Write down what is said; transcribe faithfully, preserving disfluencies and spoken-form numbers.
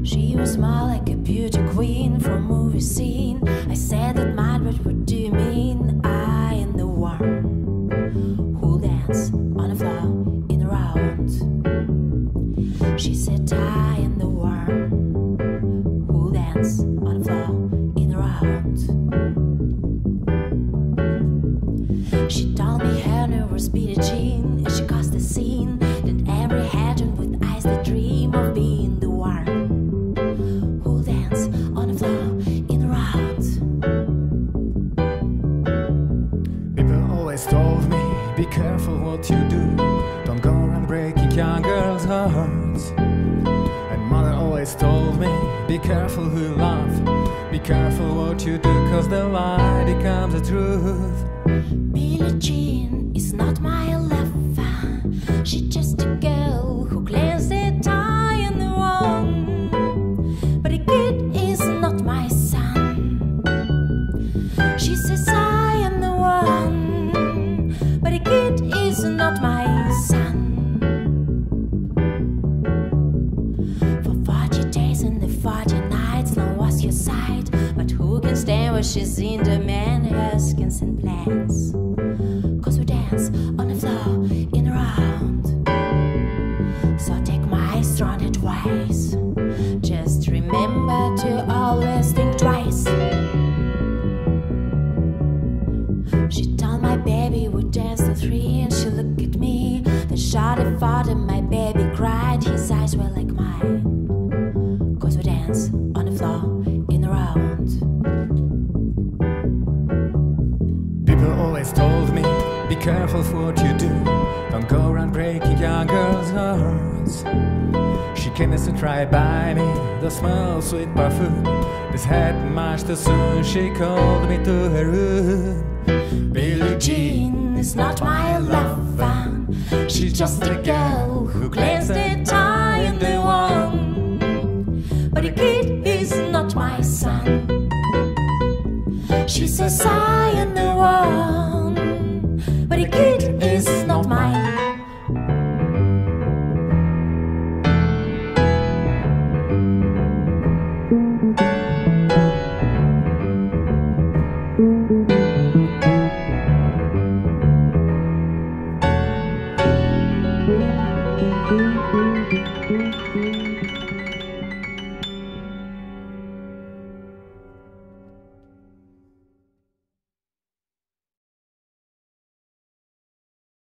She was more like a beauty queen from a movie scene. I said that Margaret, what do you mean? I am the one who'll dance on the floor in a round. She said I am the one who'll dance on the floor in a round. She told me her name was Billie Jean, and she caused a scene. Then every head turned with eyes that dream of being the one who'll dance on the floor in a round. People always told me, be careful what you do, don't go around breaking young girls' hearts. And mother always told me, be careful who you love, be careful what you do, cause the lie becomes the truth. Billie Jean is not my lover, she's just a girl who claims that I am the one. But a kid is not my son. She says I am the one, but a kid is not my son. For forty days and the forty nights, now was your side, but who can stand when she's in the man her skins and plans? Cause we dance on the floor in a round. So take my strong advice, just remember to always think twice. She told my baby we danced to three, and she looked at me, then shot a fart and my baby cried. His eyes were like mine, cause we dance on the floor in a round. People always told me, be careful for what you do, don't go around breaking young girls' hearts. She came as to try by me, the smell of sweet parfum. This happened much too soon, she called me to her room. Billie Jean Jean is not my lover, she's just a girl who claims that